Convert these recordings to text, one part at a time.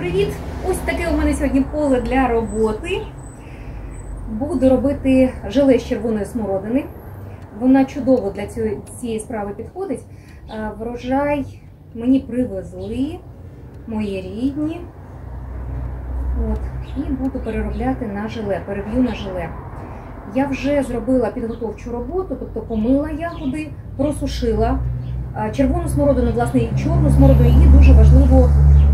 Привіт! Ось таке у мене сьогодні поле для роботи. Буду робити желе з червоної смородини. Вона чудово для цієї справи підходить. Врожай мені привезли мої рідні. І буду переробляти на желе, переб'ю на желе. Я вже зробила підготовчу роботу, тобто помила ягоди, просушила. Червону смородину, власне, і чорну смородину, її дуже важливо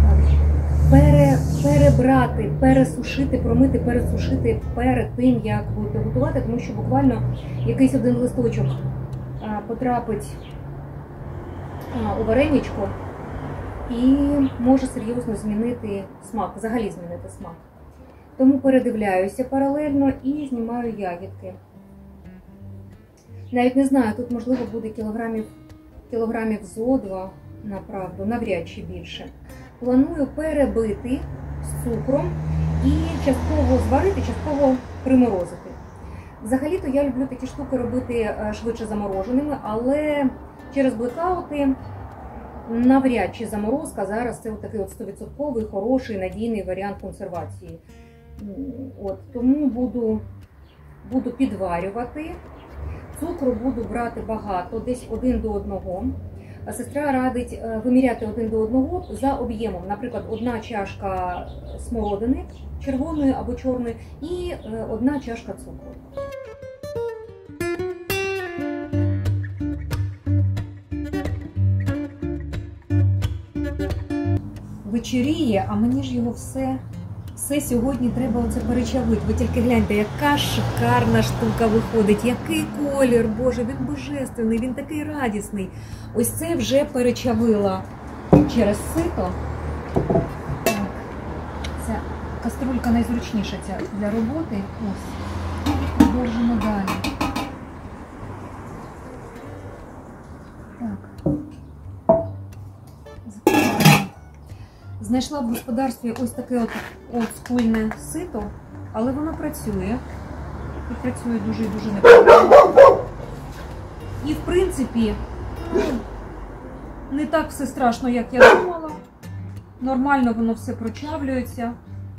перебрати, пересушити, промити, пересушити перед тим, як будете готувати, тому що буквально якийсь один листочок потрапить у вареничко і може серйозно змінити смак, взагалі змінити смак. Тому передивляюся паралельно і знімаю ягідки. Навіть не знаю, тут можливо буде кілограмів зо 2, направду, навряд чи більше. Планую перебити з цукром і частково зварити, частково приморозити. Взагалі-то я люблю такі штуки робити швидше замороженими, але через блекаути навряд чи заморозка. Зараз це такий 100% хороший, надійний варіант консервації. Тому буду підварювати. Цукру буду брати багато, десь 1 до 1. Сестра радить виміряти 1 до 1 за об'ємом. Наприклад, 1 чашка смородини, червоної або чорної, і 1 чашка цукру. Вечоріє, а мені ж його все сьогодні треба оце перечавити. Ви тільки гляньте, яка шикарна штука виходить, який колір, Боже, він божественний, він такий радісний. Ось це вже перечавила через сито. Так. Ця каструлька найзручніша для роботи. Ось. Продовжимо далі. Так. Знайшла в господарстві ось таке олдскульне сито, але воно працює. І працює дуже і дуже непогано. І в принципі, не так все страшно, як я думала. Нормально воно все прочавлюється.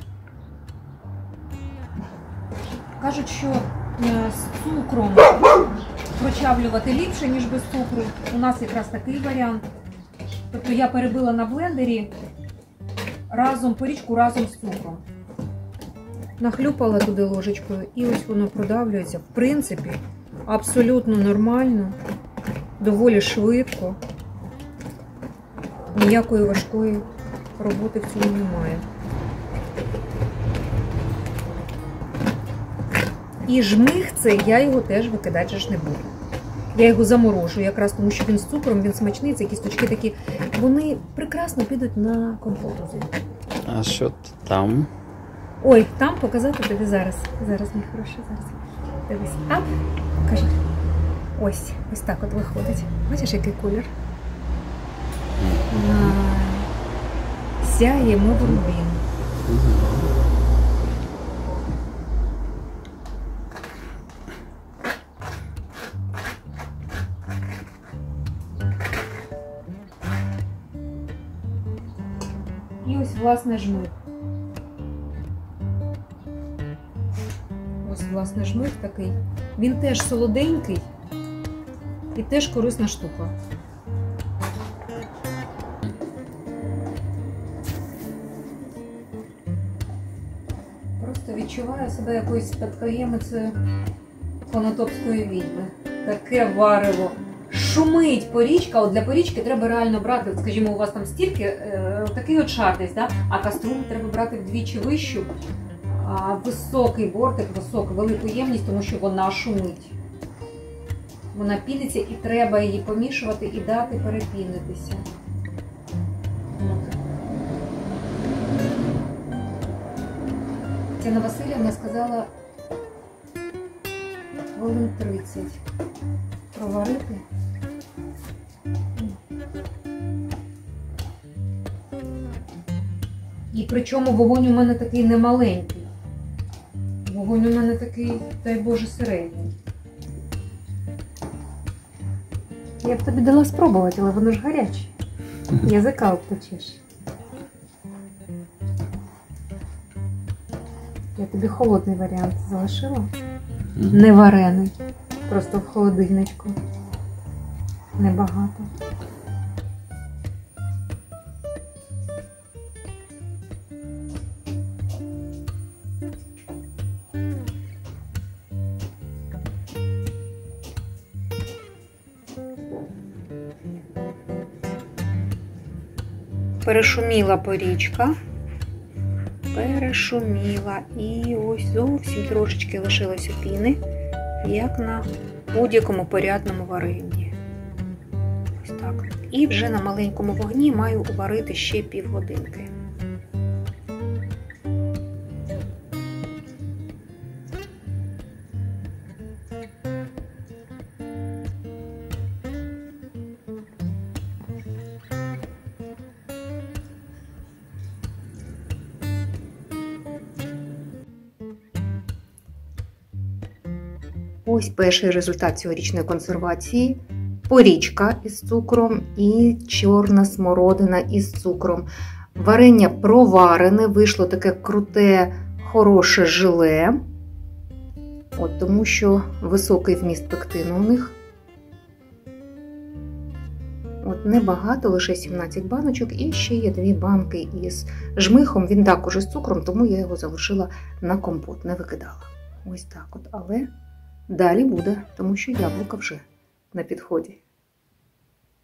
Кажуть, що з цукром прочавлювати ліпше, ніж без цукру. У нас якраз такий варіант. Тобто я перебила на блендері порічку разом з цукром. Нахлюпала туди ложечкою і ось воно продавлюється. В принципі, абсолютно нормально, доволі швидко. Ніякої важкої роботи в цьому немає. І жмих цей, я його теж викидати ж не буду. Я його заморожу, якраз тому що він з цукром, він смачний, ці кісточки такі, вони прекрасно підуть на компот. А що там? Ой, там показати тобі зараз. Зараз, мій хороший, зараз. Дивись. Ап, покажи. Ось так от виходить. Бачиш, який колір? Сяє, мов рубін. І ось, власне, жмих. Ось, власне, жмих такий. Він теж солоденький і теж корисна штука. Просто відчуваю себе якоюсь спадкоємицею конотопської відьми. Таке варево. Шумить порічка, от для порічки треба реально брати, скажімо, у вас там стільки, такий от шар десь, да? А каструлю треба брати вдвічі вищу, високий бортик, велику ємність, тому що вона шумить. Вона піниться і треба її помішувати і дати перепінитися. Тетяна Васильівна сказала хвилин 30 проварити. І причому вогонь у мене такий немаленький. Вогонь у мене такий, дай Боже, середній. Я б тобі дала спробувати, але воно ж гаряче. Язика обпечеш. Я тобі холодний варіант залишила. Не варений. Просто в холодильничку. Небагато. Перешуміла порічка. Перешуміла. І ось зовсім трошечки лишилося піни, як на будь-якому порядному варенні. Ось так. І вже на маленькому вогні маю уварити ще півгодинки. Ось перший результат цьогорічної консервації. Порічка із цукром і чорна смородина із цукром. Варення проварене, вийшло таке круте, хороше желе. От, тому що високий вміст пектину у них. От, небагато, лише 17 баночок. І ще є 2 банки із жмихом. Він також із цукром, тому я його залишила на компот, не викидала. Ось так от, але... Далі буде, тому що яблука вже на підході.